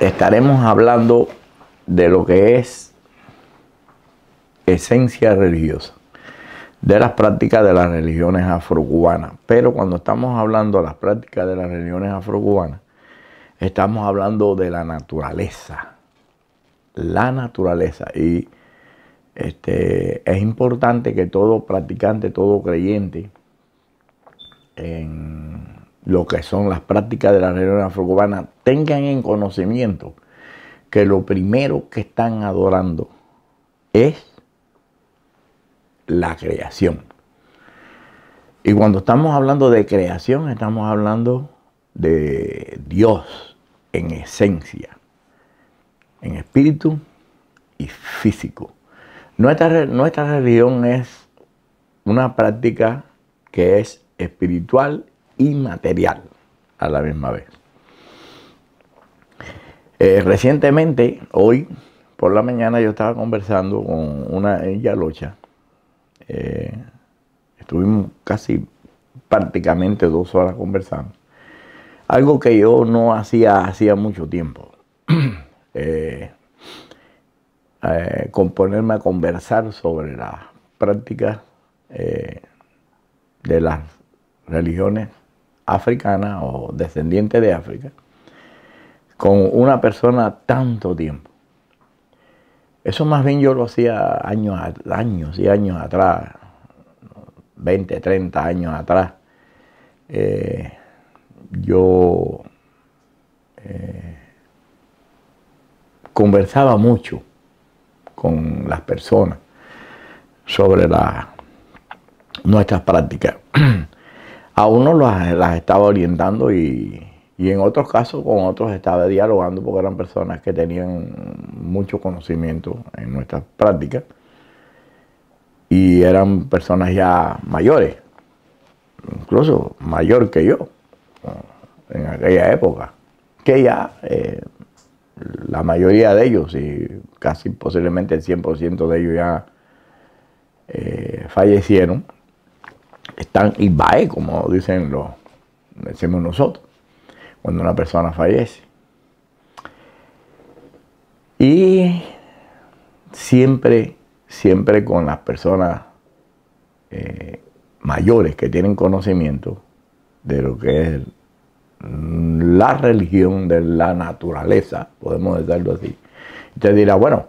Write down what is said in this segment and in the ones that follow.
estaremos hablando de lo que es esencia religiosa, de las prácticas de las religiones afrocubanas. Pero cuando estamos hablando de las prácticas de las religiones afrocubanas, estamos hablando de la naturaleza. La naturaleza. Y es importante que todo practicante, todo creyente en lo que son las prácticas de las religiones afrocubanas tengan en conocimiento que lo primero que están adorando es la creación. Y cuando estamos hablando de creación, estamos hablando de Dios en esencia, en espíritu y físico. Nuestra religión es una práctica que es espiritual y material a la misma vez. Recientemente, hoy por la mañana, yo estaba conversando con una yalocha. Estuvimos casi prácticamente 2 horas conversando. Algo que yo no hacía mucho tiempo. Con ponerme a conversar sobre las prácticas de las religiones africanas o descendientes de África con una persona tanto tiempo. Eso más bien yo lo hacía años y años atrás, 20, 30 años atrás. Yo conversaba mucho con las personas sobre nuestras prácticas. A unos las estaba orientando y en otros casos con otros estaba dialogando porque eran personas que tenían mucho conocimiento en nuestras prácticas y eran personas ya mayores, incluso mayor que yo en aquella época, que ya la mayoría de ellos y casi posiblemente el 100% de ellos ya fallecieron, están ibae, como decimos nosotros, cuando una persona fallece. Y siempre con las personas mayores que tienen conocimiento de lo que es la religión de la naturaleza, podemos decirlo así. Usted dirá, bueno,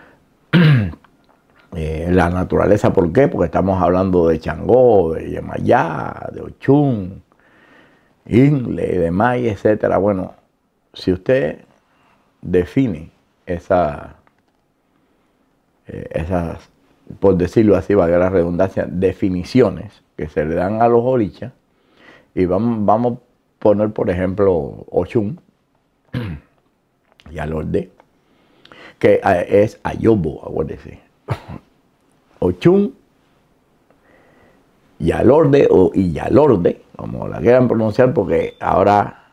la naturaleza, ¿por qué? Porque estamos hablando de Changó, de Yemayá, de Ochun, Ingle, de May, etcétera. Bueno, si usted define esas, por decirlo así, valga la redundancia, definiciones que se le dan a los orichas, y vamos a poner, por ejemplo, Ochun y Alorde, que es Ayobo, acuérdese. Ochun, Yalorde o Iyalorde, como la quieran pronunciar, porque ahora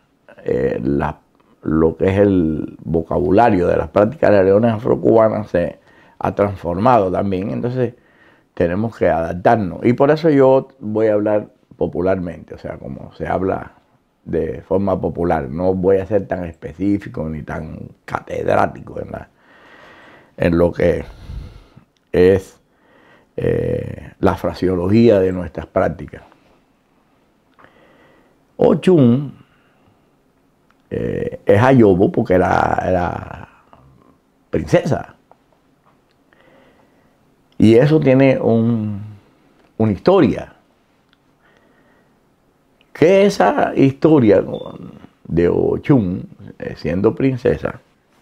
lo que es el vocabulario de las prácticas de las religiones afrocubanas se ha transformado también, entonces tenemos que adaptarnos. Y por eso yo voy a hablar popularmente, o sea, como se habla de forma popular. No voy a ser tan específico ni tan catedrático en lo que es la fraseología de nuestras prácticas. Ochun es Ayobo porque era princesa. Y eso tiene una historia. Que esa historia de Ochun, siendo princesa,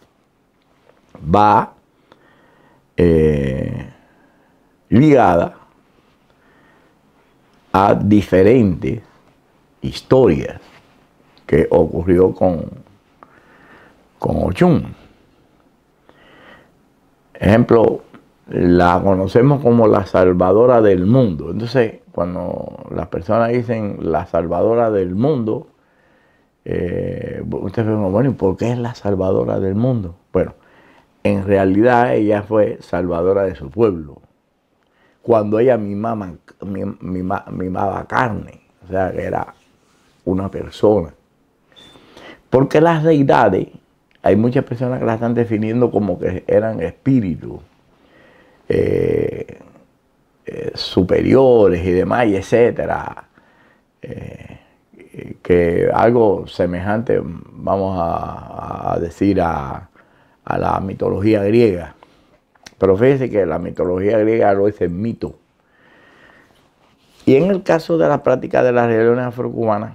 va ligada a diferentes historias que ocurrió con Ochun. Ejemplo, la conocemos como la salvadora del mundo. Entonces, cuando las personas dicen la salvadora del mundo, ustedes ven, bueno, ¿y por qué es la salvadora del mundo? Bueno, en realidad ella fue salvadora de su pueblo. Cuando ella mimaba carne, o sea, que era una persona. Porque las deidades hay muchas personas que la están definiendo como que eran espíritus superiores y demás, y etcétera. Que algo semejante, vamos a decir, a la mitología griega. Pero fíjense que la mitología griega lo es el mito. Y en el caso de la práctica de las religiones afrocubanas,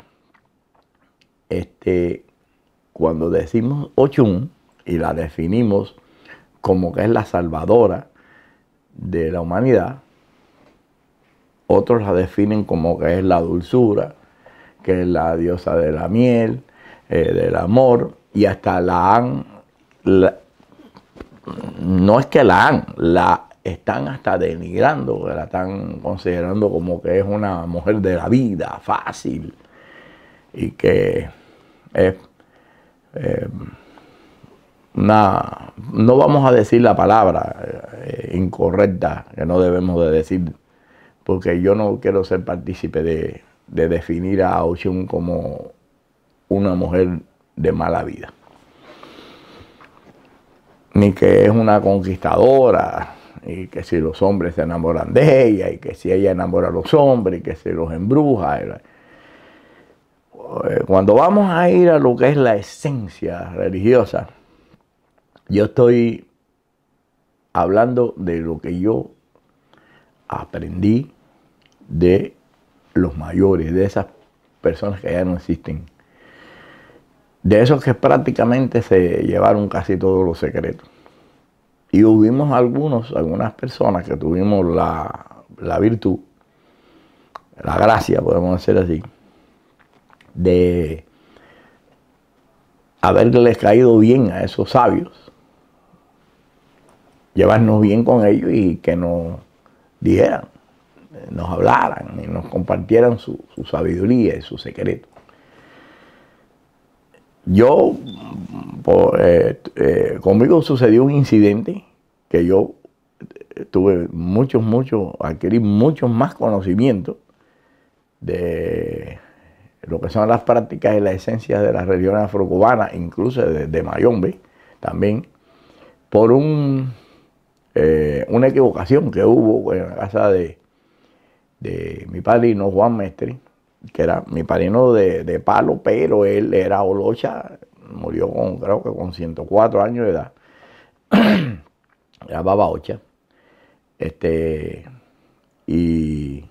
cuando decimos Ochun y la definimos como que es la salvadora de la humanidad, otros la definen como que es la dulzura, que es la diosa de la miel, del amor, y hasta no es que la están hasta denigrando, la están considerando como que es una mujer de la vida, fácil, y que es no vamos a decir la palabra incorrecta que no debemos de decir, porque yo no quiero ser partícipe de definir a Ochun como una mujer de mala vida, ni que es una conquistadora, y que si los hombres se enamoran de ella, y que si ella enamora a los hombres, y que se los embruja. Cuando vamos a ir a lo que es la esencia religiosa, yo estoy hablando de lo que yo aprendí de los mayores, de esas personas que ya no existen, de esos que prácticamente se llevaron casi todos los secretos. Y hubimos algunas personas que tuvimos la virtud, la gracia, podemos decir así, de haberles caído bien a esos sabios, llevarnos bien con ellos y que nos dijeran, nos hablaran y nos compartieran su sabiduría y su secreto. Conmigo sucedió un incidente que yo adquirí muchos más conocimientos de lo que son las prácticas y las esencias de las religiones afrocubanas, incluso de Mayombe también, por una equivocación que hubo en la casa de mi padrino Juan Mestre, que era mi padrino de palo, pero él era Olocha, murió creo que con 104 años de edad, era Baba Ocha, y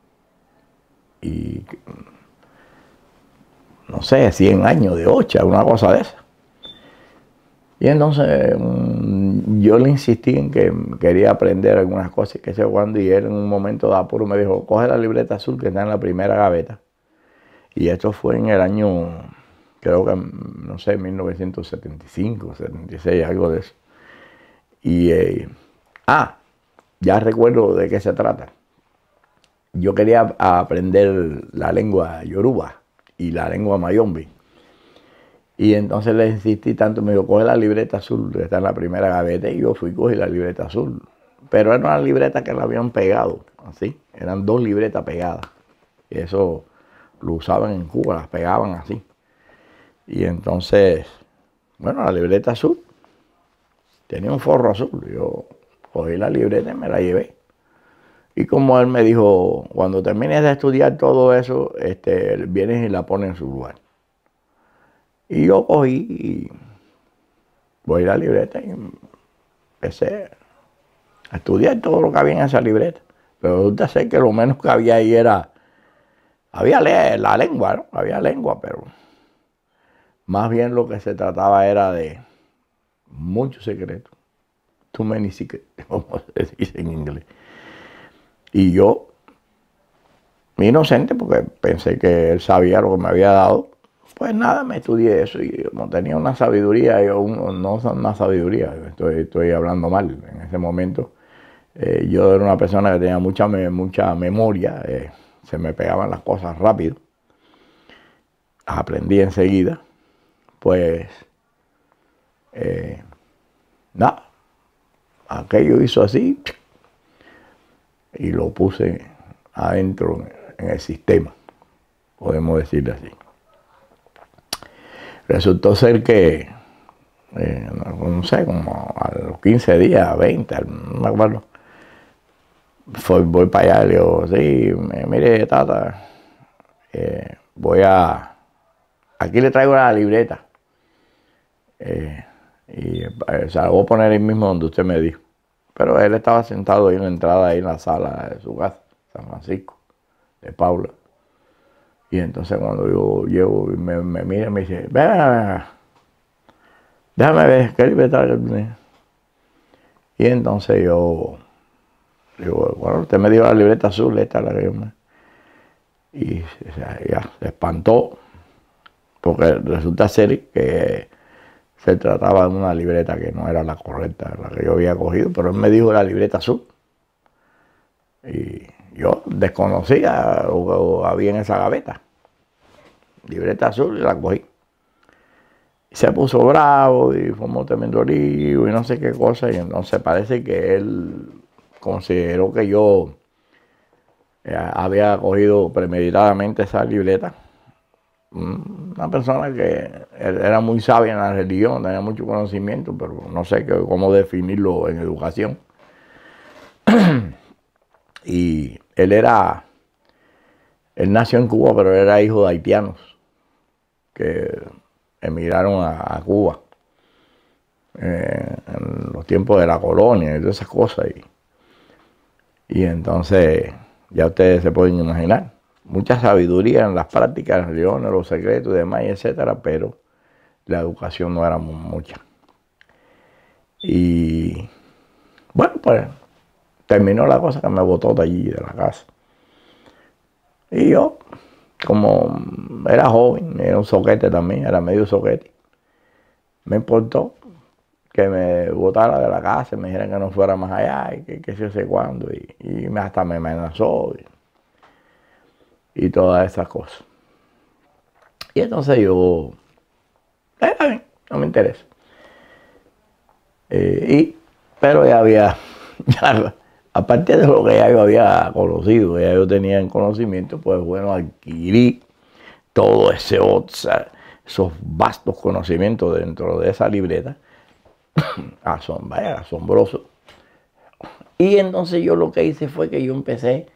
no sé, 100 años de Ocha, una cosa de esa. Y entonces yo le insistí en que quería aprender algunas cosas, que sé cuándo, y él en un momento de apuro me dijo, coge la libreta azul que está en la primera gaveta. Y esto fue en el año, creo que, no sé, 1975, 76, algo de eso. Y, ya recuerdo de qué se trata. Yo quería aprender la lengua yoruba y la lengua mayombe. Y entonces le insistí tanto, me dijo, coge la libreta azul, que está en la primera gaveta, y yo fui y cogí la libreta azul. Pero era una libreta que la habían pegado, así. Eran 2 libretas pegadas. Y eso lo usaban en Cuba, las pegaban así. Y entonces, bueno, la libreta azul tenía un forro azul. Yo cogí la libreta y me la llevé. Y como él me dijo, cuando termines de estudiar todo eso, vienes y la pones en su lugar. Y yo cogí y voy a la libreta y empecé a estudiar todo lo que había en esa libreta. Pero resulta ser que lo menos que había ahí había la lengua, ¿no? Había lengua, pero más bien lo que se trataba era de muchos secretos. Too many secrets, como se dice en inglés. Y yo, inocente, porque pensé que él sabía lo que me había dado, pues nada, me estudié eso y como tenía una sabiduría, no una sabiduría, estoy hablando mal en ese momento. Yo era una persona que tenía mucha memoria, se me pegaban las cosas rápido, las aprendí enseguida, pues nada, aquello hizo así y lo puse adentro en el sistema, podemos decirle así. Resultó ser que no sé, como a los 15 días, 20, no me acuerdo. Voy para allá y le digo, sí, mire, tata, aquí le traigo la libreta. Se la voy a poner ahí mismo donde usted me dijo. Pero él estaba sentado ahí en la entrada, ahí en la sala de su casa, San Francisco, de Paula. Y entonces cuando yo llego, me mira y me dice, ven, déjame ver, ¿qué libreta que tiene? Y entonces yo digo, bueno, usted me dio la libreta azul, esta es la que yo me... Y ya, se espantó, porque resulta ser que se trataba de una libreta que no era la correcta, la que yo había cogido, pero él me dijo la libreta azul. Y yo desconocía lo que había en esa gaveta. Libreta azul y la cogí. Y se puso bravo y formó tremendo lío y no sé qué cosa. Y entonces parece que él consideró que yo había cogido premeditadamente esa libreta. Una persona que era muy sabia en la religión, tenía mucho conocimiento, pero no sé cómo definirlo en educación. Y él nació en Cuba, pero era hijo de haitianos que emigraron a Cuba en los tiempos de la colonia y todas esas cosas. Y entonces, ya ustedes se pueden imaginar, mucha sabiduría en las prácticas, las religiones, los secretos y demás, etcétera, pero la educación no era mucha. Y bueno, pues terminó la cosa que me botó de allí, de la casa. Y yo, como era joven, era un soquete también, era medio soquete, me importó que me botara de la casa, me dijeran que no fuera más allá y que yo sé cuándo. Y hasta me amenazó y todas esas cosas. Y entonces yo, está bien, no me interesa. Pero ya había, aparte de lo que ya yo había conocido, ya yo tenía en conocimiento, pues bueno, adquirí todo esos vastos conocimientos dentro de esa libreta, asombroso. Y entonces yo lo que hice fue que yo empecé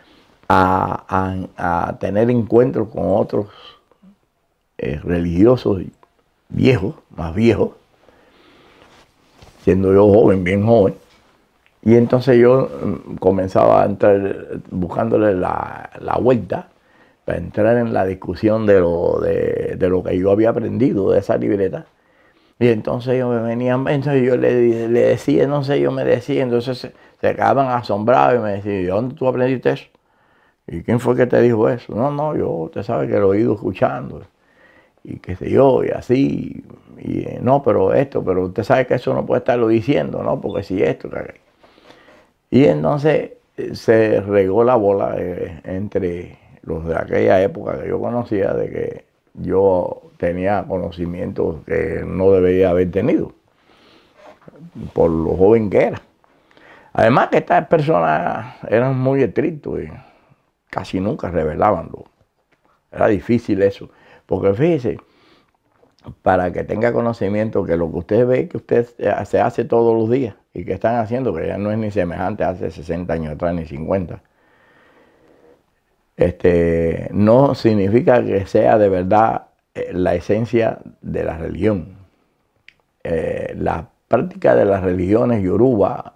a tener encuentros con otros religiosos viejos, más viejos, siendo yo joven, bien joven. Y entonces yo comenzaba a entrar buscándole la vuelta para entrar en la discusión de lo que yo había aprendido de esa libreta. Y entonces ellos me venían, entonces yo le decía, no sé, yo me decía, entonces se quedaban asombrados y me decían, ¿de dónde tú aprendiste eso? ¿Y quién fue que te dijo eso? No, yo, usted sabe que lo he ido escuchando, y qué sé yo, y así, y no, pero usted sabe que eso no puede estarlo diciendo, ¿no? Porque si esto, y entonces se regó la bola entre los de aquella época que yo conocía de que yo tenía conocimientos que no debería haber tenido, por lo joven que era. Además que estas personas eran muy estrictos y casi nunca revelaban. Era difícil eso, porque fíjese, para que tenga conocimiento que lo que usted ve, que usted se hace todos los días y que están haciendo, que ya no es ni semejante hace 60 años atrás ni 50, no significa que sea de verdad la esencia de la religión. La práctica de las religiones yoruba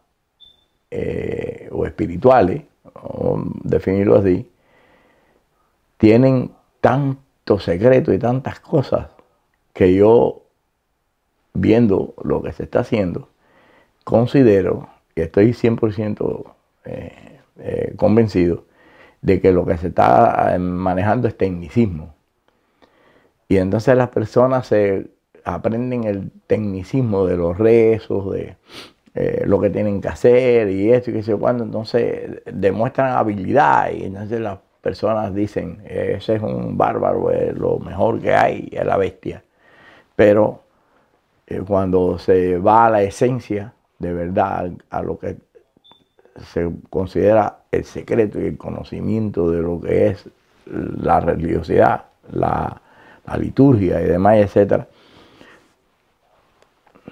o espirituales, o definirlo así, tienen tantos secretos y tantas cosas que yo, viendo lo que se está haciendo, considero, y estoy 100% convencido, de que lo que se está manejando es tecnicismo. Y entonces las personas se aprenden el tecnicismo de los rezos, de lo que tienen que hacer y esto y qué sé yo cuándo, entonces demuestran habilidad y entonces las personas dicen, ese es un bárbaro, es lo mejor que hay, es la bestia. Pero cuando se va a la esencia, de verdad, a lo que se considera el secreto y el conocimiento de lo que es la religiosidad, la liturgia y demás, etcétera,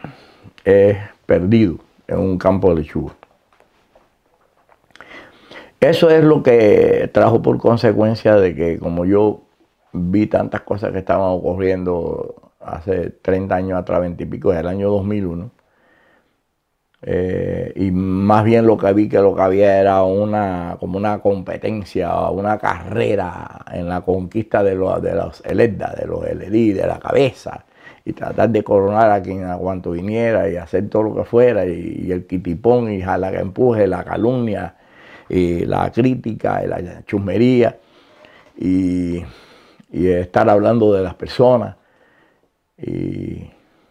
es perdido en un campo de lechuga. Eso es lo que trajo por consecuencia de que, como yo vi tantas cosas que estaban ocurriendo hace 30 años atrás, 20 y pico, desde el año 2001, y más bien lo que vi que lo que había era como una competencia, una carrera en la conquista de los Eledda, de los Eledí, de la cabeza, y tratar de coronar a quien a cuanto viniera y hacer todo lo que fuera, y el quitipón, y jala que empuje, la calumnia, y la crítica, y la chusmería, y estar hablando de las personas. Y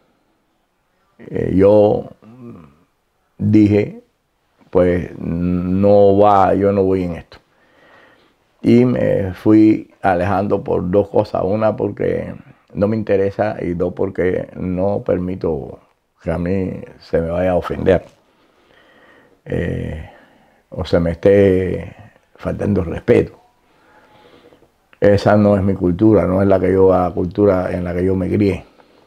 yo dije, pues yo no voy en esto. Y me fui alejando por dos cosas. Una, porque no me interesa, y dos, porque no permito que a mí se me vaya a ofender. O se me esté faltando el respeto. Esa no es mi cultura, no es la cultura en la que yo me crié.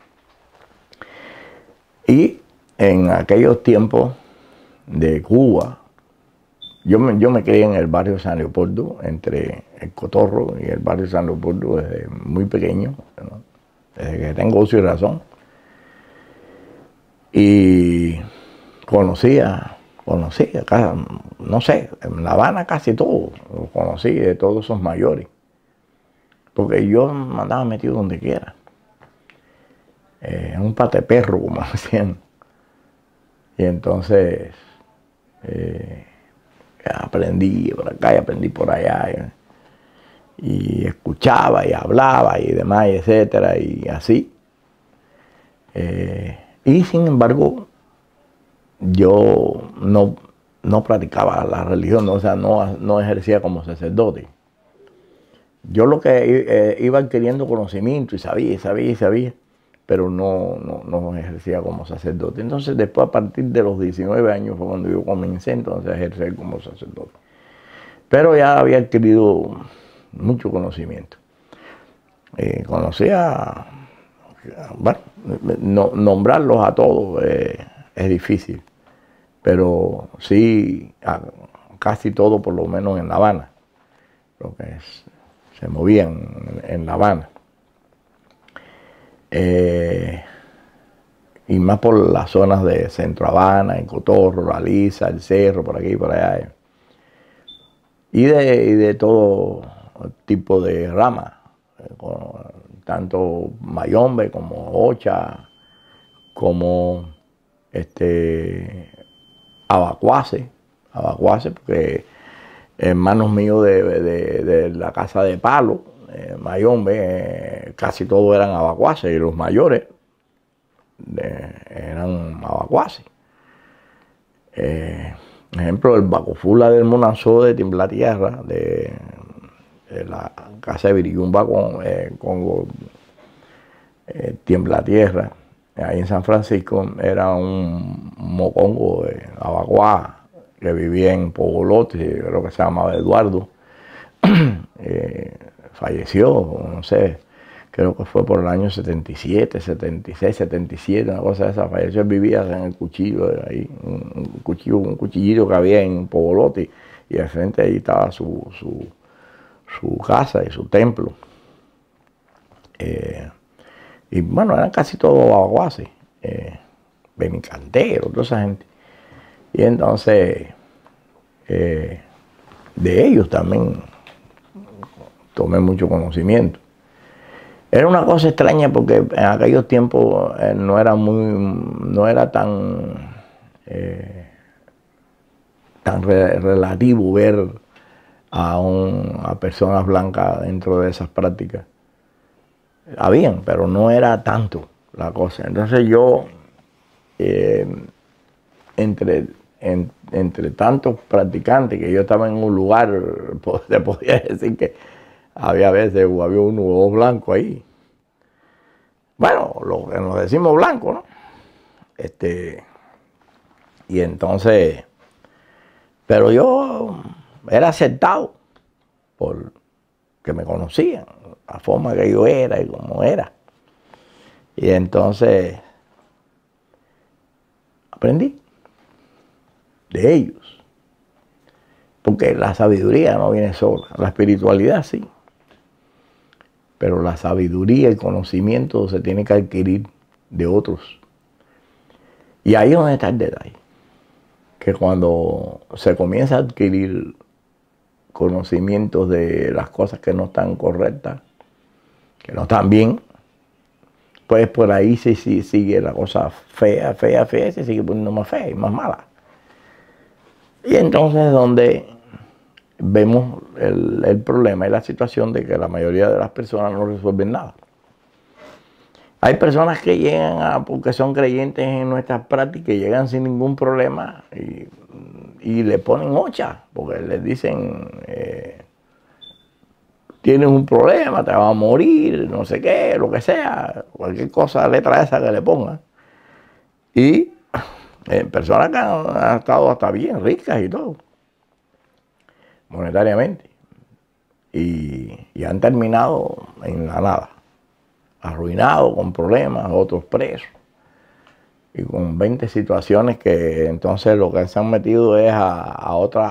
Y en aquellos tiempos de Cuba, yo me crié en el barrio San Leopoldo, entre el Cotorro y el barrio San Leopoldo desde muy pequeño, ¿no? Desde que tengo uso y razón. Y conocía, no sé, en La Habana casi todo, lo conocí de todos esos mayores, porque yo me andaba metido donde quiera, en un pate perro, como decían. Y entonces aprendí por acá y aprendí por allá, y escuchaba y hablaba y demás, y etcétera, y así. Y sin embargo, yo no practicaba la religión, o sea, no ejercía como sacerdote. Yo lo que iba adquiriendo conocimiento y sabía, pero no ejercía como sacerdote. Entonces, después, a partir de los 19 años, fue cuando yo comencé entonces a ejercer como sacerdote. Pero ya había adquirido mucho conocimiento. Conocía, bueno, nombrarlos a todos es difícil, pero sí casi todo, por lo menos en La Habana, lo que se movían en La Habana. Y más por las zonas de Centro Habana, en Cotorro, La Lisa, El Cerro, por aquí y por allá. Y de todo tipo de ramas, tanto mayombe como ocha, como abacuase, porque hermanos míos de la casa de palo, mayombe, casi todos eran abacuaces, y los mayores eran abacuaces. Por ejemplo, el Bacofula del Monanzó de Timblatierra, de la casa de Viriyumba con Tiemblatierra, ahí en San Francisco, era un mocongo de abacuá que vivía en Pogolote, creo que se llamaba Eduardo. Falleció, no sé, creo que fue por el año 77, 76, 77, una cosa de esa. Falleció, él vivía en el cuchillo, ahí, un cuchillito que había en Pogolote, y al frente ahí estaba su casa y su templo. Y bueno, eran casi todos abaguases, benicanteros, toda esa gente. Y entonces, de ellos también tomé mucho conocimiento. Era una cosa extraña porque en aquellos tiempos no era tan relativo ver a personas blancas dentro de esas prácticas. Habían, pero no era tanto la cosa. Entonces yo, entre tantos practicantes, que yo estaba en un lugar, te podía decir que había veces, había uno o dos blancos ahí. Bueno, lo que nos decimos blancos, ¿no? Y entonces, pero yo era aceptado porque me conocían, la forma que yo era y cómo era. Y entonces, Aprendí de ellos. Porque la sabiduría no viene sola, la espiritualidad sí. Pero la sabiduría y conocimiento se tiene que adquirir de otros. Y ahí es donde está el detalle. Que cuando se comienza a adquirir conocimientos de las cosas que no están correctas, que no están bien, pues por ahí sí sigue la cosa fea, fea, fea, se sigue poniendo más fea y más mala. Y entonces donde vemos el problema y la situación de que la mayoría de las personas no resuelven nada. Hay personas que llegan porque son creyentes en nuestras prácticas, llegan sin ningún problema y le ponen hocha, porque les dicen, tienes un problema, te vas a morir, no sé qué, lo que sea, cualquier cosa, letra esa que le pongan. Y personas que han estado hasta bien ricas y todo, monetariamente, y han terminado en la nada, arruinados, con problemas, otros presos, y con 20 situaciones que entonces lo que se han metido es a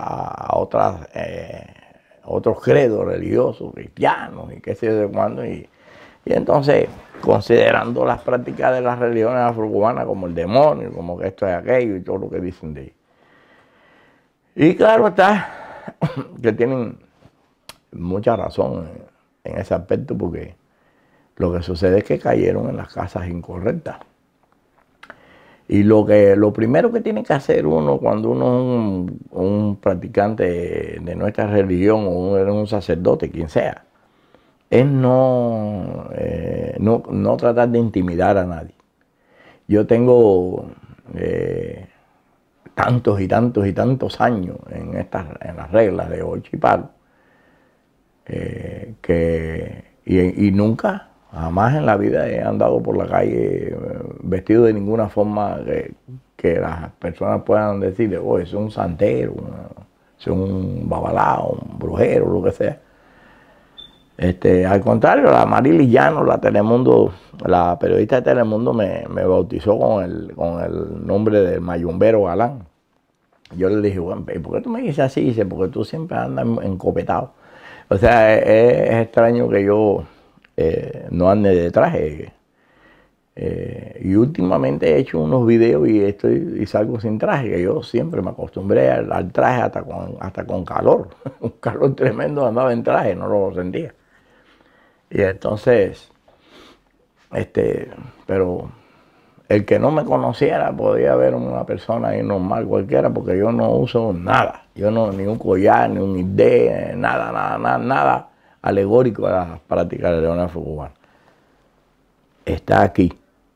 otros credos religiosos, cristianos y qué sé yo de cuándo, y entonces considerando las prácticas de las religiones afrocubanas como el demonio, como que esto es aquello y todo lo que dicen de ellos. Y claro está que tienen mucha razón en ese aspecto, porque lo que sucede es que cayeron en las casas incorrectas. Y lo primero que tiene que hacer uno cuando uno es un practicante de nuestra religión o un sacerdote, quien sea, es no tratar de intimidar a nadie. Yo tengo tantos y tantos y tantos años en las reglas de ocho y palo, y nunca, jamás en la vida he andado por la calle vestido de ninguna forma que las personas puedan decirle, oh, es un santero, es un babalao, un brujero, lo que sea. Al contrario, la Marily Llano, la periodista de Telemundo, me bautizó con el nombre de Mayumbero Galán. Yo le dije, bueno, ¿por qué tú me dices así? Dice, porque tú siempre andas encopetado. O sea, es extraño que yo no ande de traje. Y últimamente he hecho unos videos y salgo sin traje, que yo siempre me acostumbré al traje hasta con calor. Un calor tremendo, andaba en traje, no lo sentía. Y entonces, pero el que no me conociera podía ver una persona ahí normal cualquiera, porque yo no uso nada. Yo no, ni un collar, ni un ID, nada alegórico a las prácticas de leones afrocubanos. Está aquí.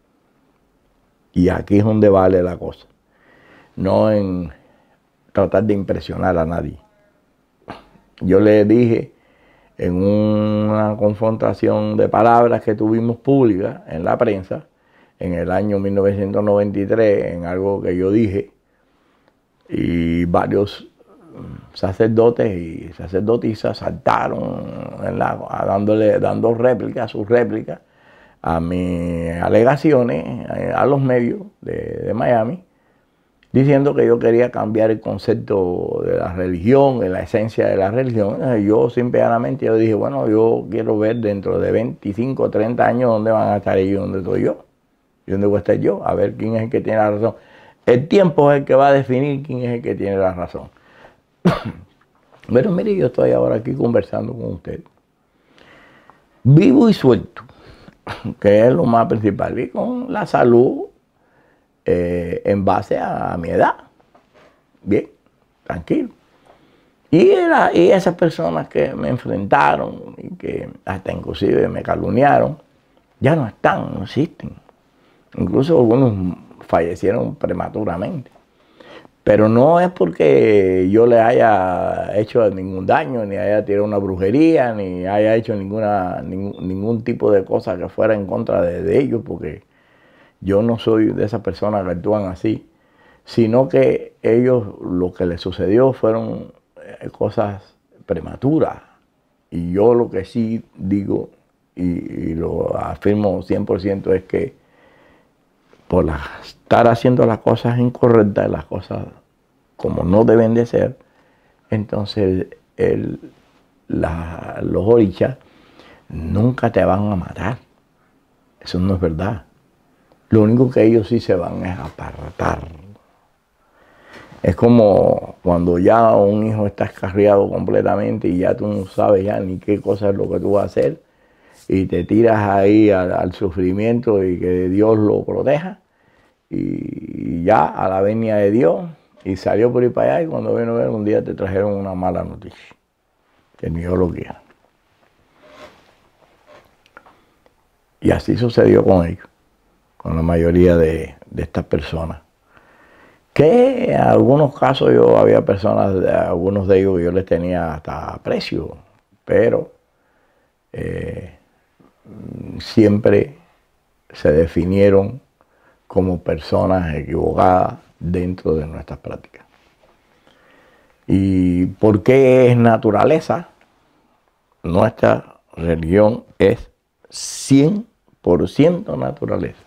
Y aquí es donde vale la cosa. No en tratar de impresionar a nadie. Yo le dije en una confrontación de palabras que tuvimos pública en la prensa, en el año 1993, en algo que yo dije, y varios sacerdotes y sacerdotisas saltaron dando réplica, sus réplicas a mis alegaciones a los medios de Miami, diciendo que yo quería cambiar el concepto de la religión, de la esencia de la religión. Yo simplemente yo dije, bueno, yo quiero ver dentro de 25 o 30 años dónde van a estar ellos, dónde estoy yo, y dónde voy a estar yo, a ver quién es el que tiene la razón. El tiempo es el que va a definir quién es el que tiene la razón. Pero mire, yo estoy ahora aquí conversando con usted, vivo y suelto, que es lo más principal, y con la salud en base a mi edad. Bien, tranquilo. Y esas personas que me enfrentaron y que hasta inclusive me calumniaron, ya no están, no existen. Incluso algunos fallecieron prematuramente. Pero no es porque yo le haya hecho ningún daño, ni haya tirado una brujería, ni haya hecho ningún tipo de cosa que fuera en contra de ellos, porque yo no soy de esas personas que actúan así, sino que ellos, lo que les sucedió fueron cosas prematuras. Y yo lo que sí digo, y lo afirmo 100%, es que por estar haciendo las cosas incorrectas, las cosas como no deben de ser, entonces los orichas nunca te van a matar. Eso no es verdad. Lo único que ellos sí se van es a apartar. Es como cuando ya un hijo está escarriado completamente y ya tú no sabes ya ni qué cosa es lo que tú vas a hacer y te tiras ahí al sufrimiento y que Dios lo proteja y ya a la venia de Dios y salió por ahí para allá y cuando vino a ver un día te trajeron una mala noticia que ni Dios lo quiera. Y así sucedió con ellos, con la mayoría de estas personas. Que en algunos casos yo había personas, algunos de ellos yo les tenía hasta aprecio, pero siempre se definieron como personas equivocadas dentro de nuestras prácticas. ¿Y por qué es naturaleza? Nuestra religión es 100% naturaleza.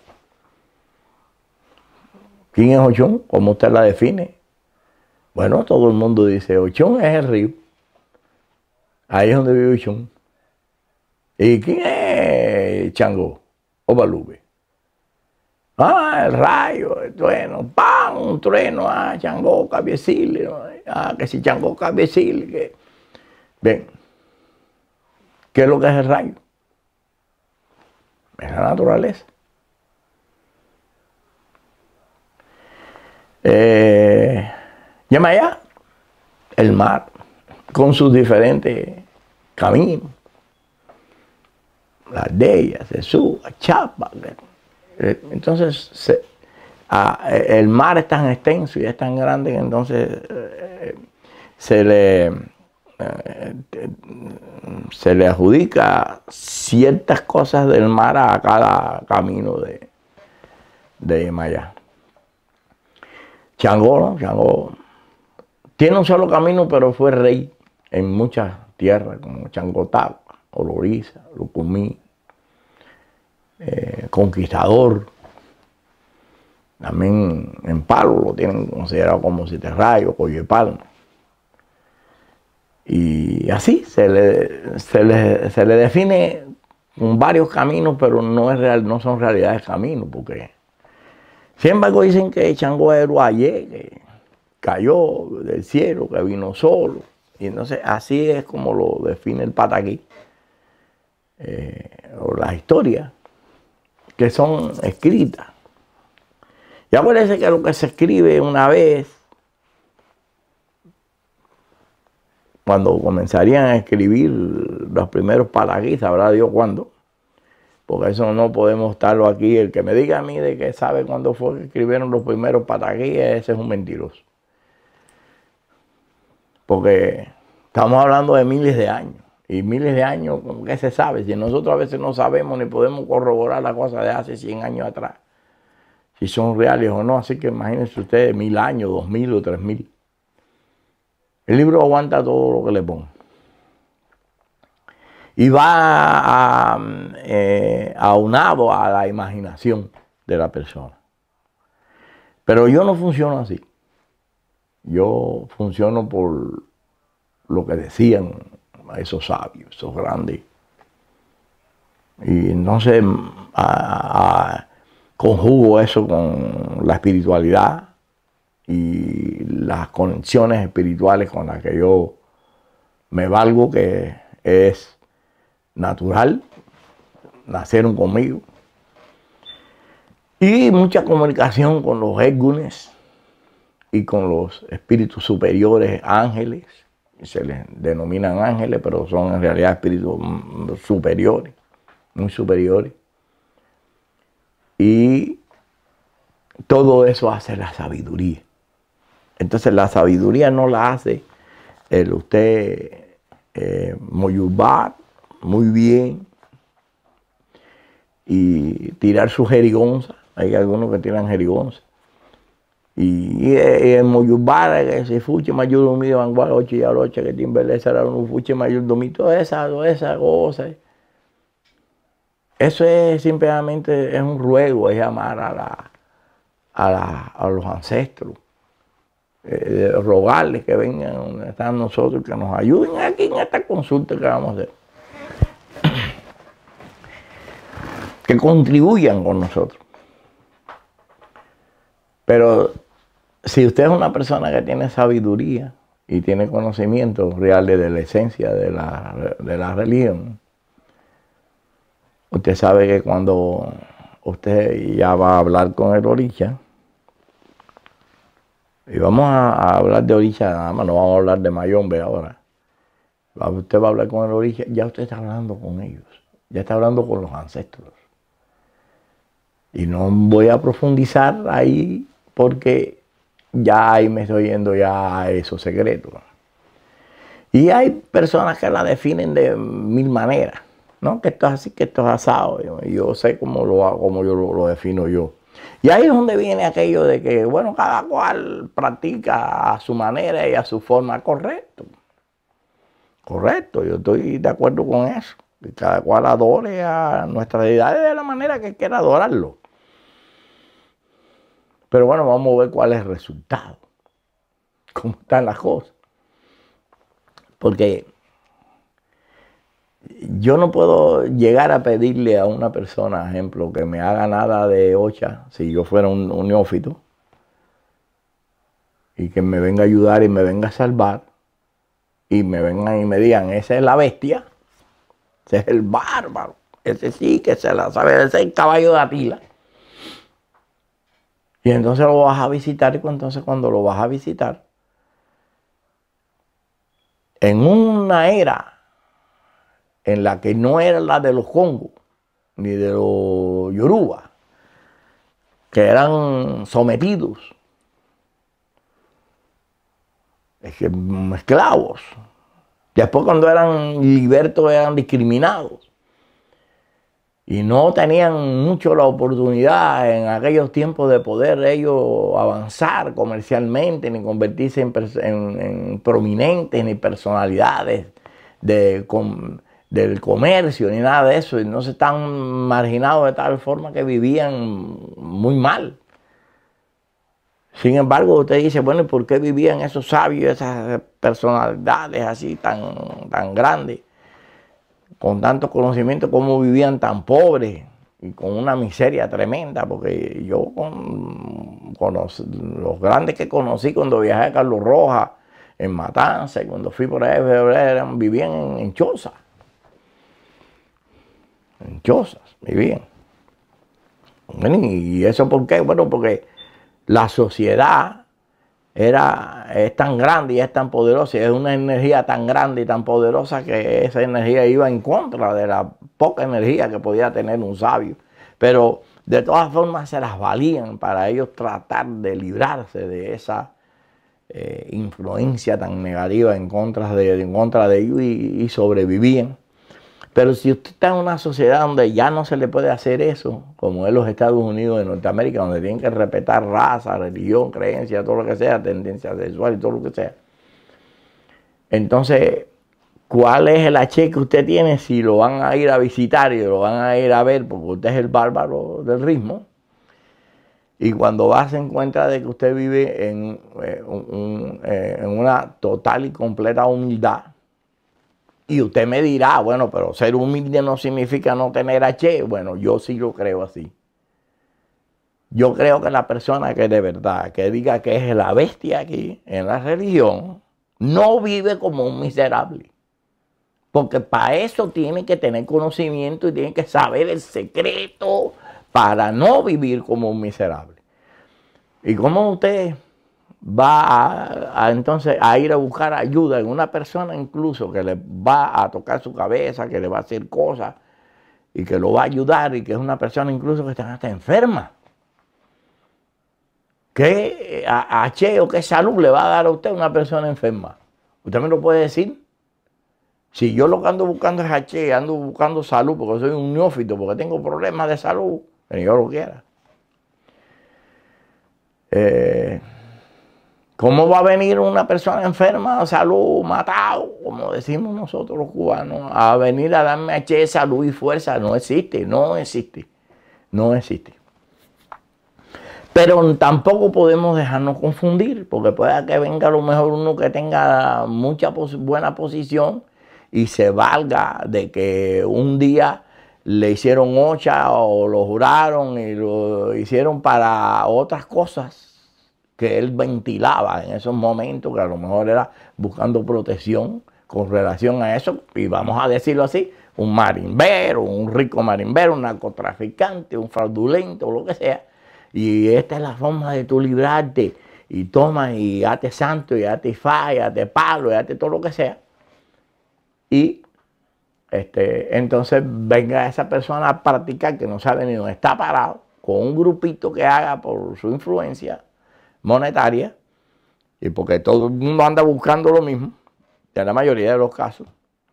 ¿Quién es Ochón? ¿Cómo usted la define? Bueno, todo el mundo dice, Ochón es el río. Ahí es donde vive Ochón. ¿Y quién es Changó? O Balube. Ah, el rayo, el trueno, ¡pam! Un trueno, Changó, Cabiecil, que si Changó, Cabiecil, que... Bien, ¿qué es lo que es el rayo? Es la naturaleza. Yemayá, el mar, con sus diferentes caminos. La aldea, Sesú, Chapa. Entonces, el mar es tan extenso y es tan grande que entonces se le adjudica ciertas cosas del mar a cada camino de Yemayá. Changó, ¿no? Changó tiene un solo camino, pero fue rey en muchas tierras, como Changotá, Oloriza, Lucumí, Conquistador. También en Palo lo tienen considerado como Siete Rayos, Coyo de Palma. Y así se le define con varios caminos, pero no son realidades caminos, porque sin embargo dicen que Changó es Ruayé, que cayó del cielo, que vino solo. Y entonces así es como lo define el Pataquí, o las historias que son escritas. Y acuérdense que lo que se escribe una vez, cuando comenzarían a escribir los primeros Pataquí, sabrá Dios cuándo, porque eso no podemos estarlo aquí. El que me diga a mí de que sabe cuándo fue que escribieron los primeros Pataquí, ese es un mentiroso. Porque estamos hablando de miles de años. Y miles de años, ¿cómo que se sabe? Si nosotros a veces no sabemos ni podemos corroborar las cosas de hace 100 años atrás, si son reales o no. Así que imagínense ustedes 1000 años, 2000 o 3000. El libro aguanta todo lo que le ponga. Y va aunado a la imaginación de la persona. Pero yo no funciono así. Yo funciono por lo que decían esos sabios, esos grandes. Y entonces conjugo eso con la espiritualidad y las conexiones espirituales con las que yo me valgo, que es natural, nacieron conmigo. Y mucha comunicación con los éggunes y con los espíritus superiores, ángeles. Se les denominan ángeles, pero son en realidad espíritus superiores, muy superiores. Y todo eso hace la sabiduría. Entonces la sabiduría no la hace usted moyubar muy bien y tirar su jerigonza. Hay algunos que tiran jerigonza. Y el moyubar, que se fuche mayor dormido, vanguardia, 8 y a 8, que timbele, será un fuche mayor dormido, toda esa cosa. Eso es simplemente es un ruego, es llamar a los ancestros, rogarles que vengan donde están nosotros, que nos ayuden aquí en esta consulta que vamos a hacer. Que contribuyan con nosotros. Pero si usted es una persona que tiene sabiduría y tiene conocimientos reales de la esencia de la religión, usted sabe que cuando usted ya va a hablar con el orisha, y vamos a hablar de orisha nada más, no vamos a hablar de mayombe ahora. Usted va a hablar con el orisha, ya usted está hablando con ellos, ya está hablando con los ancestros. Y no voy a profundizar ahí porque ya ahí me estoy yendo ya a esos secretos. Y hay personas que la definen de mil maneras, ¿no? Que esto es así, que esto es asado. Yo sé cómo lo hago, cómo yo lo defino yo. Y ahí es donde viene aquello de que, bueno, cada cual practica a su manera y a su forma. Correcto. Correcto, yo estoy de acuerdo con eso. Que cada cual adore a nuestra deidad de la manera que quiera adorarlo. Pero bueno, vamos a ver cuál es el resultado. Cómo están las cosas. Porque yo no puedo llegar a pedirle a una persona, ejemplo, que me haga nada de ocha, si yo fuera un neófito, y que me venga a ayudar y me venga a salvar, y me vengan y me digan, esa es la bestia, ese es el bárbaro, ese sí que se la sabe, ese es el caballo de Atila. Y entonces lo vas a visitar, y entonces cuando lo vas a visitar, en una era en la que no era la de los Congo, ni de los Yoruba, que eran sometidos, esclavos. Después cuando eran libertos eran discriminados. Y no tenían mucho la oportunidad en aquellos tiempos de poder ellos avanzar comercialmente, ni convertirse en prominentes, ni personalidades del comercio, ni nada de eso. Y no se están marginados de tal forma que vivían muy mal. Sin embargo, usted dice, bueno, ¿y por qué vivían esos sabios, esas personalidades así tan grandes? Con tanto conocimiento, cómo vivían tan pobres y con una miseria tremenda, porque yo con los grandes que conocí cuando viajé a Carlos Rojas, en Matanzas, cuando fui por ahí, vivían en chozas. En chozas vivían. ¿Y eso por qué? Bueno, porque la sociedad es tan grande y es tan poderosa, y es una energía tan grande y tan poderosa que esa energía iba en contra de la poca energía que podía tener un sabio. Pero de todas formas se las valían para ellos tratar de librarse de esa influencia tan negativa en contra de ellos y sobrevivían. Pero si usted está en una sociedad donde ya no se le puede hacer eso, como es los Estados Unidos de Norteamérica, donde tienen que respetar raza, religión, creencia, todo lo que sea, tendencia sexual y todo lo que sea. Entonces, ¿cuál es el H que usted tiene si lo van a ir a visitar y lo van a ir a ver? Porque usted es el bárbaro del ritmo. Y cuando va se encuentra de que usted vive en una total y completa humildad. Y usted me dirá, bueno, pero ser humilde no significa no tener H. Bueno, yo sí lo creo así. Yo creo que la persona que de verdad, que diga que es la bestia aquí en la religión, no vive como un miserable. Porque para eso tiene que tener conocimiento y tiene que saber el secreto para no vivir como un miserable. ¿Y cómo usted va entonces a ir a buscar ayuda en una persona incluso que le va a tocar su cabeza, que le va a hacer cosas y que lo va a ayudar, y que es una persona incluso que está hasta enferma? ¿Qué H o qué salud le va a dar a usted una persona enferma? ¿Usted me lo puede decir? Si yo lo que ando buscando es H, ando buscando salud porque soy un neófito, porque tengo problemas de salud, que yo lo quiera. ¿Cómo va a venir una persona enferma, salud, matado, como decimos nosotros los cubanos, a venir a darme H, salud y fuerza? No existe, no existe, no existe. Pero tampoco podemos dejarnos confundir, porque puede que venga a lo mejor uno que tenga mucha buena posición y se valga de que un día le hicieron ocha o lo juraron y lo hicieron para otras cosas que él ventilaba en esos momentos, que a lo mejor era buscando protección con relación a eso, y vamos a decirlo así, un marimbero, un rico marimbero, un narcotraficante, un fraudulento, o lo que sea. Y esta es la forma de tú librarte, y toma y hazte santo, y hazte fa, y hazte palo, y hazte todo lo que sea. Y entonces venga esa persona a practicar que no sabe ni dónde está parado, con un grupito que haga por su influencia monetaria, y porque todo el mundo anda buscando lo mismo, en la mayoría de los casos,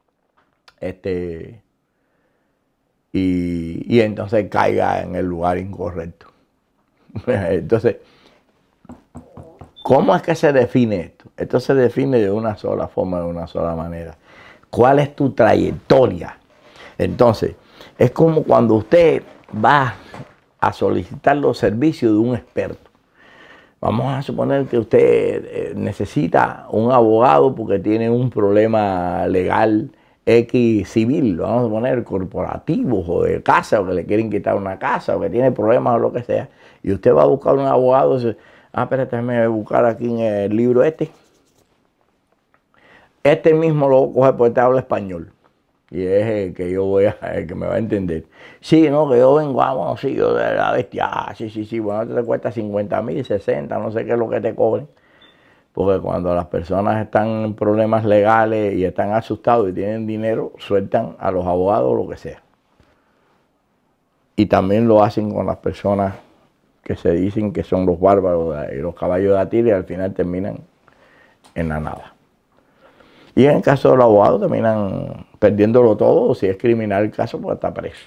y entonces caiga en el lugar incorrecto. Entonces, ¿cómo es que se define esto? Esto se define de una sola forma, de una sola manera. ¿Cuál es tu trayectoria? Entonces, es como cuando usted va a solicitar los servicios de un experto. Vamos a suponer que usted necesita un abogado porque tiene un problema legal X civil, vamos a suponer corporativos o de casa, o que le quieren quitar una casa, o que tiene problemas o lo que sea, y usted va a buscar un abogado y dice, espérate, déjame buscar aquí en el libro este mismo lo voy a coger porque te habla español. Y es el que yo voy a, el que me va a entender. Sí, no, que yo vengo, vamos, sí, yo de la bestia, sí, bueno, te cuesta 50,000, 60, no sé qué es lo que te cobren. Porque cuando las personas están en problemas legales y están asustados y tienen dinero, sueltan a los abogados lo que sea. Y también lo hacen con las personas que se dicen que son los bárbaros y los caballos de Atila, y al final terminan en la nada. Y en el caso de los abogados terminan perdiéndolo todo, o si es criminal el caso, pues está preso.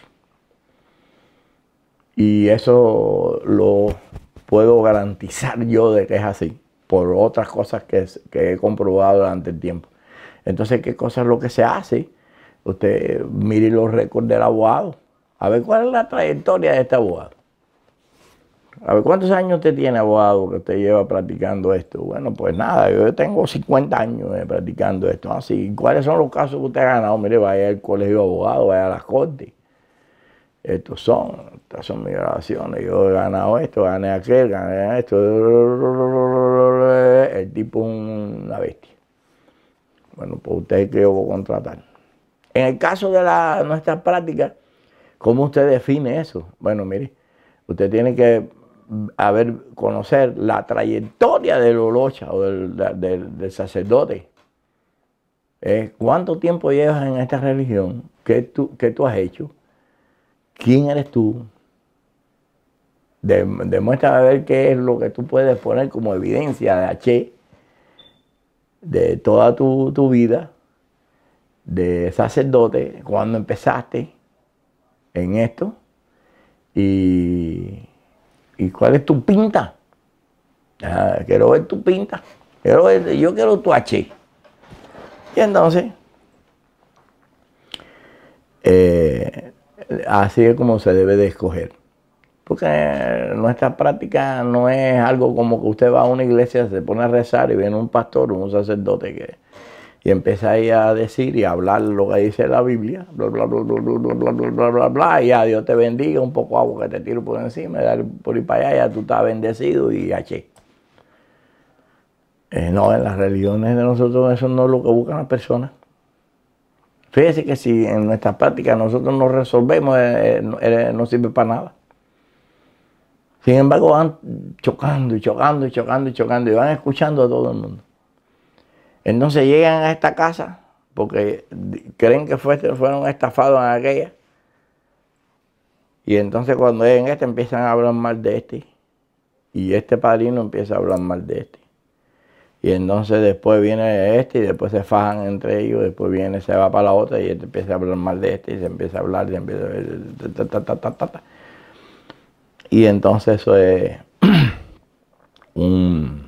Y eso lo puedo garantizar yo de que es así, por otras cosas que he comprobado durante el tiempo. Entonces, ¿qué cosa es lo que se hace? Usted mire los récords del abogado, a ver cuál es la trayectoria de este abogado. A ver, ¿cuántos años usted tiene, abogado, que usted lleva practicando esto? Bueno, pues nada, yo tengo 50 años practicando esto. Así, ¿cuáles son los casos que usted ha ganado? Mire, vaya al colegio de abogados, vaya a las cortes. Estas son mis grabaciones. Yo he ganado esto, gané aquel, gané esto. El tipo es una bestia. Bueno, pues usted que yo voy a contratar. En el caso de nuestras prácticas, ¿cómo usted define eso? Bueno, mire, usted tiene que conocer la trayectoria del olocha o del sacerdote. ¿Cuánto tiempo llevas en esta religión? ¿Qué tú has hecho? ¿Quién eres tú? Demuestra a ver qué es lo que tú puedes poner como evidencia de H de toda tu vida de sacerdote, cuando empezaste en esto y cuál es tu pinta. Quiero ver tu pinta, yo quiero tu H. Y entonces, así es como se debe de escoger. Porque nuestra práctica no es algo como que usted va a una iglesia, se pone a rezar y viene un pastor o un sacerdote y empieza ahí a decir y a hablar lo que dice la Biblia, bla, bla, bla, bla, bla, bla, bla, bla, bla, bla, y ya Dios te bendiga, un poco de agua que te tiro por encima, y dale por ahí para allá, ya tú estás bendecido y aché. No, en las religiones de nosotros eso no es lo que buscan las personas. Fíjese que si en nuestra práctica nosotros no resolvemos, no sirve para nada. Sin embargo, van chocando y chocando y chocando y chocando y van escuchando a todo el mundo. Entonces llegan a esta casa porque creen que fueron estafados en aquella. Y entonces cuando llegan a empiezan a hablar mal de este. Y este padrino empieza a hablar mal de este. Y entonces después viene este y después se fajan entre ellos. Después se va para la otra y este empieza a hablar mal de este y se empieza a hablar. Y entonces eso es un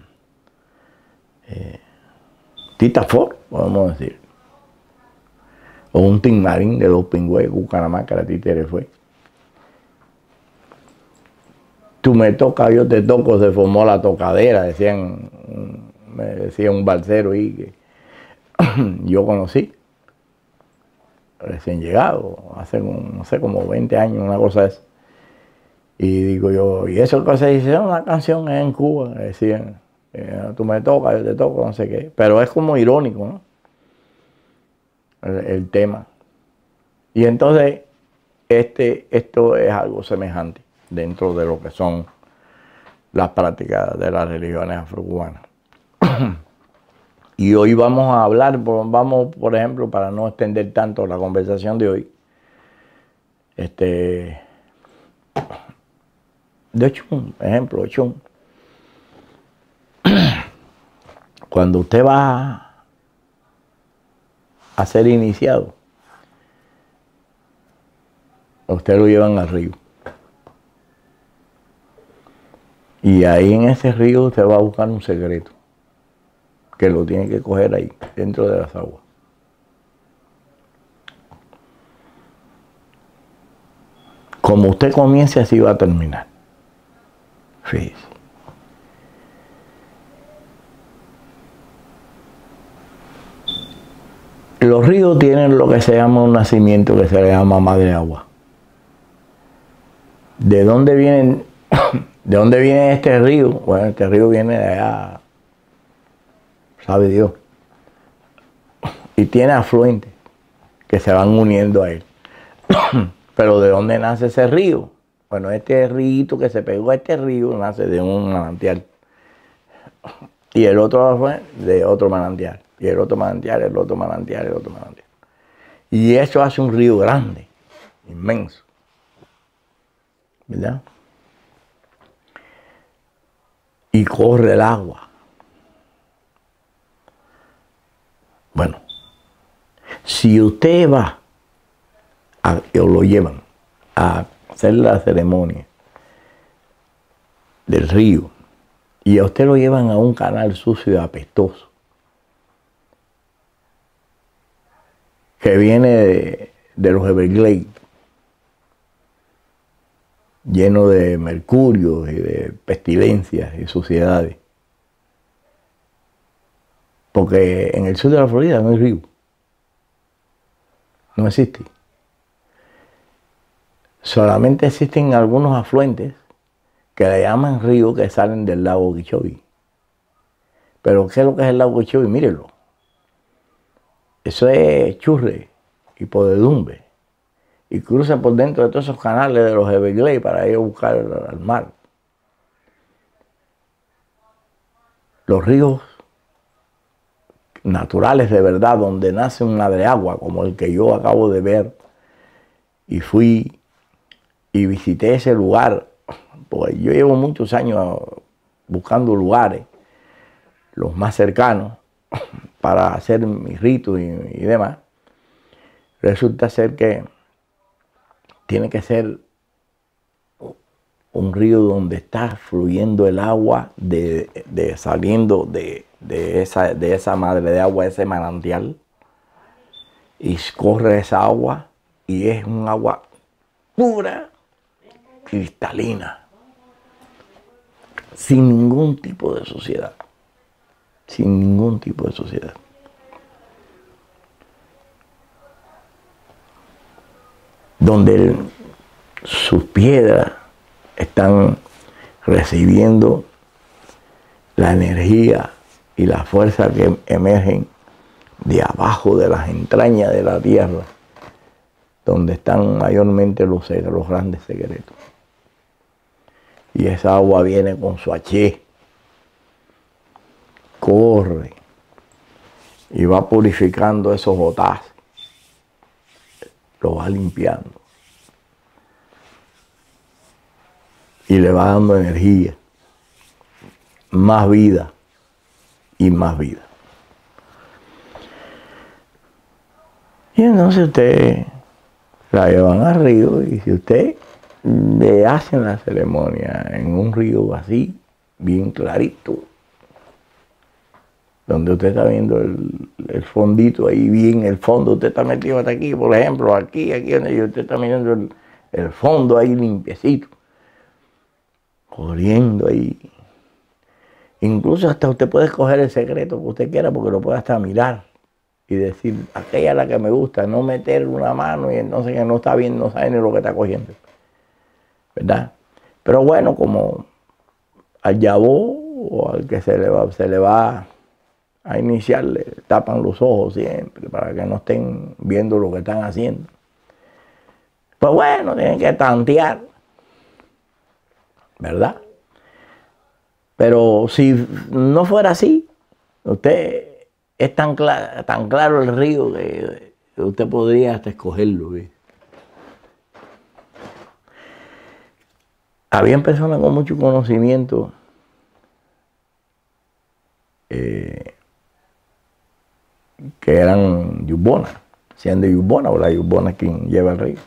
Tita Ford, podemos decir. O un Tinmarín de dos pingües, Bucaramanga, la títere fue. Tú me tocas, yo te toco, se formó la tocadera, me decía un balsero ahí que yo conocí, recién llegado, hace no sé, como 20 años, una cosa es. Y digo yo, y eso que se dice, una canción en Cuba, decían, tú me tocas, yo te toco, no sé qué. Pero es como irónico, ¿no? El tema. Y entonces, esto es algo semejante dentro de lo que son las prácticas de las religiones afrocubanas. Y hoy vamos a hablar, por ejemplo, para no extender tanto la conversación de hoy, de Ochun, ejemplo, Ochun. Cuando usted va a ser iniciado, a usted lo llevan al río. Y ahí en ese río usted va a buscar un secreto, que lo tiene que coger ahí, dentro de las aguas. Como usted comience, así va a terminar. Fíjese. Los ríos tienen lo que se llama un nacimiento que se le llama madre agua. ¿De dónde viene este río? Bueno, este río viene de allá, sabe Dios. Y tiene afluentes que se van uniendo a él. Pero ¿de dónde nace ese río? Bueno, este río que se pegó a este río nace de un manantial. Y el otro fue de otro manantial. Y el otro manantial, el otro manantial, el otro manantial. Y eso hace un río grande, inmenso. ¿Verdad? Y corre el agua. Bueno, si usted va, o lo llevan a hacer la ceremonia del río, y a usted lo llevan a un canal sucio y apestoso, que viene de los Everglades, lleno de mercurio y de pestilencias y suciedades. Porque en el sur de la Florida no hay río. No existe. Solamente existen algunos afluentes que le llaman río que salen del lago Okeechobee. Pero ¿qué es lo que es el lago Okeechobee? Mírenlo. Eso es churre y podredumbre. Y cruza por dentro de todos esos canales de los Everglades para ir a buscar al mar. Los ríos naturales de verdad, donde nace un madre agua, como el que yo acabo de ver, y fui y visité ese lugar, porque yo llevo muchos años buscando lugares, los más cercanos, para hacer mis ritos y demás. Resulta ser que tiene que ser un río donde está fluyendo el agua saliendo de esa madre de agua, ese manantial, y corre esa agua y es un agua pura, cristalina, sin ningún tipo de suciedad, sin ningún tipo de suciedad. Donde sus piedras están recibiendo la energía y la fuerza que emergen de abajo de las entrañas de la tierra, donde están mayormente los grandes secretos. Y esa agua viene con su H, corre y va purificando esos otás, lo va limpiando y le va dando energía, más vida y más vida. Y entonces usted la llevan al río y si usted le hacen la ceremonia en un río así, bien clarito, donde usted está viendo el fondito ahí, bien el fondo, usted está metido hasta aquí, por ejemplo, aquí donde usted está mirando el fondo ahí limpiecito. corriendo ahí. Incluso hasta usted puede escoger el secreto que usted quiera porque lo puede hasta mirar y decir, aquella es la que me gusta, no meter una mano y entonces que no está bien, no sabe ni lo que está cogiendo. ¿Verdad? Pero bueno, como al yabó o al que se le va a iniciar, le tapan los ojos siempre para que no estén viendo lo que están haciendo. Pues bueno, tienen que tantear, ¿verdad? Pero si no fuera así, usted es tan claro el río que usted podría hasta escogerlo, ¿ve? Habían personas con mucho conocimiento que eran yubonas, sean de yubona, o la yubona es quien lleva el río.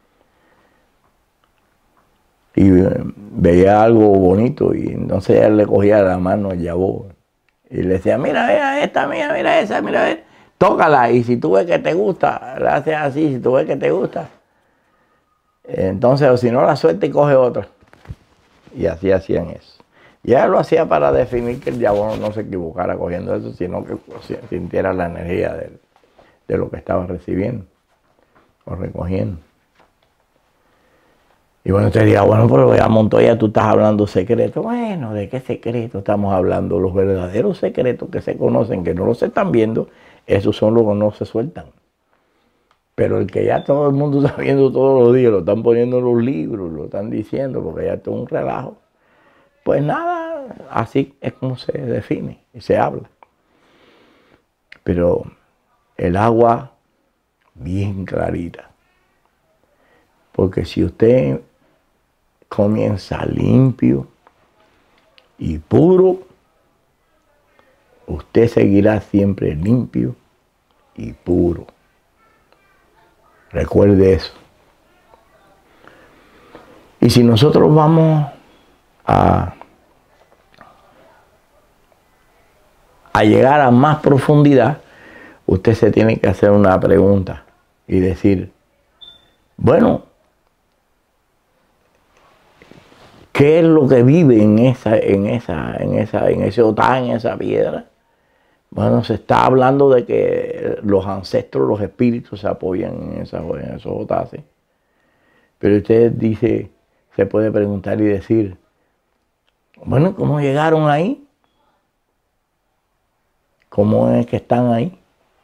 Y veía algo bonito y entonces él le cogía la mano al yabó y le decía, mira esta mía, mira esa, mira, tócala, y si tú ves que te gusta, la haces así, si tú ves que te gusta, entonces, o si no, la suelta y coge otra. Y así hacían eso. Y él lo hacía para definir que el diablo no se equivocara cogiendo eso, sino que sintiera la energía de lo que estaba recibiendo o recogiendo. Y bueno, usted diría, bueno, pero ya Montoya, tú estás hablando secretos. Bueno, ¿de qué secreto estamos hablando? Los verdaderos secretos que se conocen, que no los están viendo, esos son los que no se sueltan. Pero el que ya todo el mundo está viendo todos los días, lo están poniendo en los libros, lo están diciendo, porque ya es todo un relajo. Pues nada, así es como se define y se habla. Pero el agua bien clarita. Porque si usted comienza limpio y puro, usted seguirá siempre limpio y puro. Recuerde eso. Y si nosotros vamos a llegar a más profundidad, usted se tiene que hacer una pregunta y decir, bueno, ¿qué es lo que vive en ese otán, en esa piedra? Bueno, se está hablando de que los ancestros, los espíritus se apoyan en esos otaces. Pero usted dice, se puede preguntar y decir, bueno, ¿cómo llegaron ahí? ¿Cómo es que están ahí?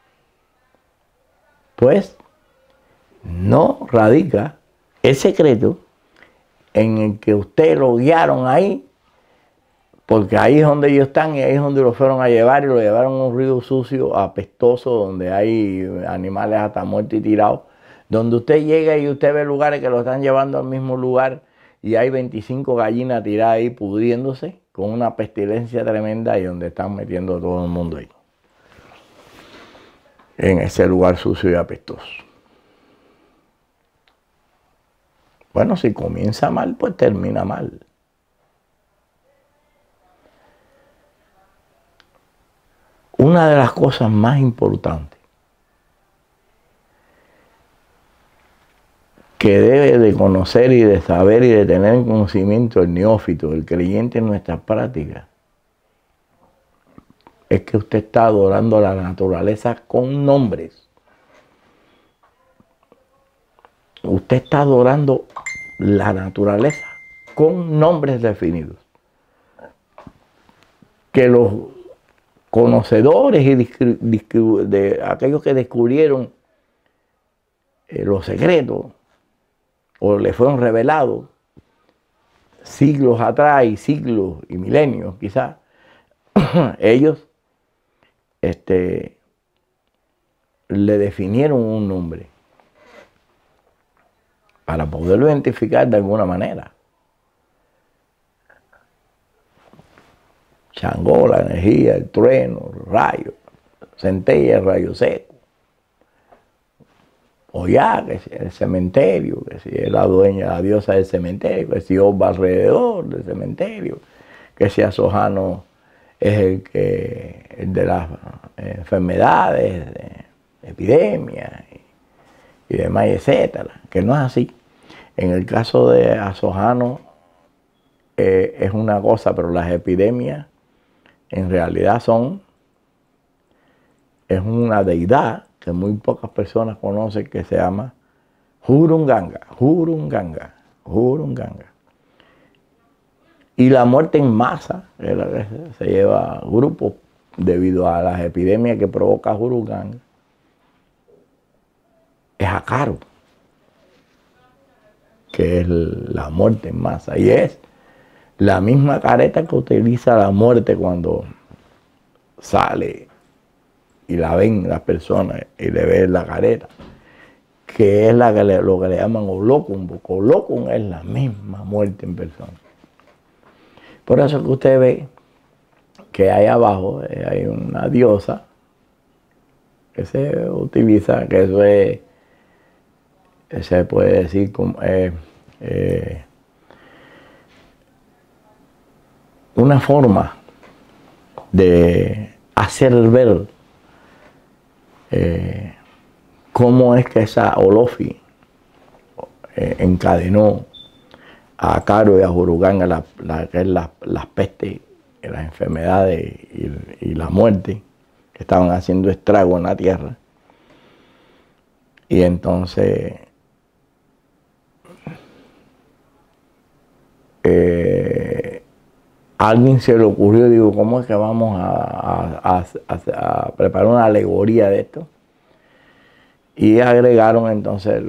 Pues no radica el secreto en el que usted lo guiaron ahí, porque ahí es donde ellos están y ahí es donde lo fueron a llevar y lo llevaron a un río sucio, apestoso, donde hay animales hasta muertos y tirados, donde usted llega y usted ve lugares que lo están llevando al mismo lugar y hay 25 gallinas tiradas ahí pudriéndose con una pestilencia tremenda y donde están metiendo a todo el mundo ahí, en ese lugar sucio y apestoso. Bueno, si comienza mal, pues termina mal. Una de las cosas más importantes que debe de conocer y de saber y de tener en conocimiento el neófito, el creyente en nuestras prácticas, es que usted está adorando a la naturaleza con nombres. Usted está adorando la naturaleza con nombres definidos. Que los conocedores y de aquellos que descubrieron los secretos o le fueron revelados siglos atrás y siglos y milenios quizás, ellos le definieron un nombre para poderlo identificar de alguna manera. Changó, la energía, el trueno, el rayo, centella, el rayo seco. Oyá, que si el cementerio, que si es la dueña, la diosa del cementerio, que si Oba alrededor del cementerio, que si Asojano es el de las enfermedades, epidemias y demás, etcétera, que no es así. En el caso de Asojano, es una cosa, pero las epidemias en realidad es una deidad que muy pocas personas conocen, que se llama Jurunganga, Jurunganga, Jurunganga. Y la muerte en masa, que es la que se lleva grupos debido a las epidemias que provoca Jurunganga, es Akaru, que es la muerte en masa. Y es la misma careta que utiliza la muerte cuando sale y la ven las personas y le ven la careta, que es lo que le llaman Olokun, porque Olokun es la misma muerte en persona. Por eso que usted ve que ahí abajo hay una diosa que se utiliza, que eso es, se puede decir como una forma de hacer ver cómo es que esa Olofi encadenó a Akaru y a Jurunganga, que es las pestes, las enfermedades y la muerte que estaban haciendo estrago en la tierra. Y entonces a alguien se le ocurrió, digo, ¿cómo es que vamos a preparar una alegoría de esto? Y agregaron entonces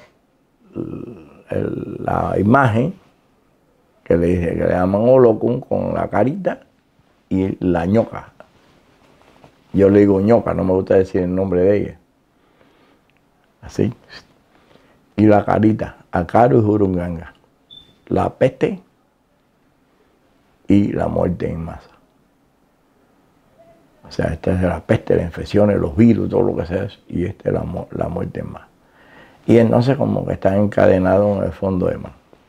la imagen que le llaman Olokun, con la carita y la ñoca. Yo le digo ñoca, no me gusta decir el nombre de ella. Así. Y la carita, Akaru y Jurunganga. La peste y la muerte en masa. O sea, esta es la peste, las infecciones, los virus, todo lo que sea eso, y esta es la muerte en masa. Y entonces como que están encadenados en el fondo de mar.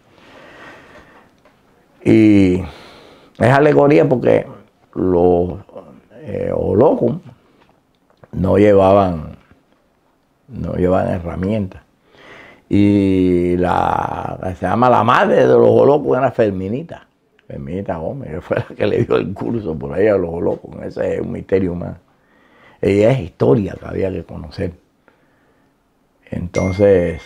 Y es alegoría porque los Olokun no llevaban herramientas. Y se llama la madre de los Olokun era Ferminita Gómez, que fue la que le dio el curso por ahí a los Olokun. Ese es un misterio más. Ella es historia que había que conocer. Entonces,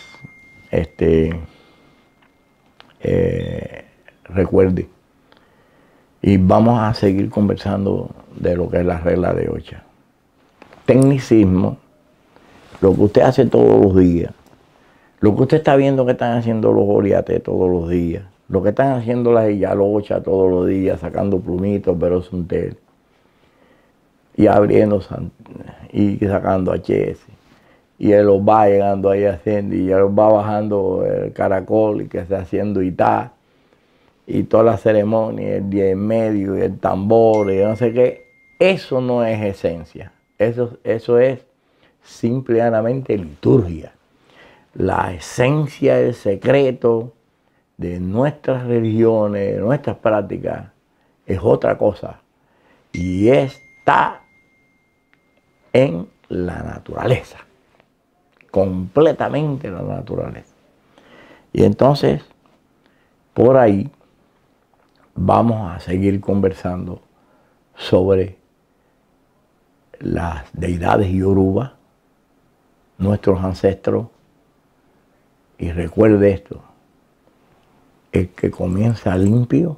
recuerde, y vamos a seguir conversando de lo que es la regla de Ocha. Tecnicismo, lo que usted hace todos los días, lo que usted está viendo que están haciendo los oriates todos los días, lo que están haciendo las Iyalochas todos los días, sacando plumitos, pero suntel, y abriendo y sacando HS. Y él los va llegando ahí haciendo, y él va bajando el caracol y que está haciendo Itá, y toda la ceremonia, el día en medio, y el tambor, y no sé qué. Eso no es esencia. Eso es simplemente liturgia. La esencia, el secreto de nuestras religiones, de nuestras prácticas, es otra cosa. Y está en la naturaleza. Completamente la naturaleza. Y entonces, por ahí, vamos a seguir conversando sobre las deidades Yoruba, nuestros ancestros. Y recuerde esto, el que comienza limpio,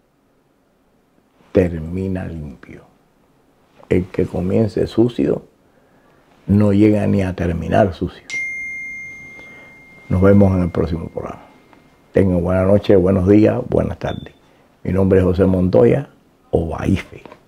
termina limpio. El que comience sucio, no llega ni a terminar sucio. Nos vemos en el próximo programa. Tengan buenas noches, buenos días, buenas tardes. Mi nombre es José Montoya, Obaife.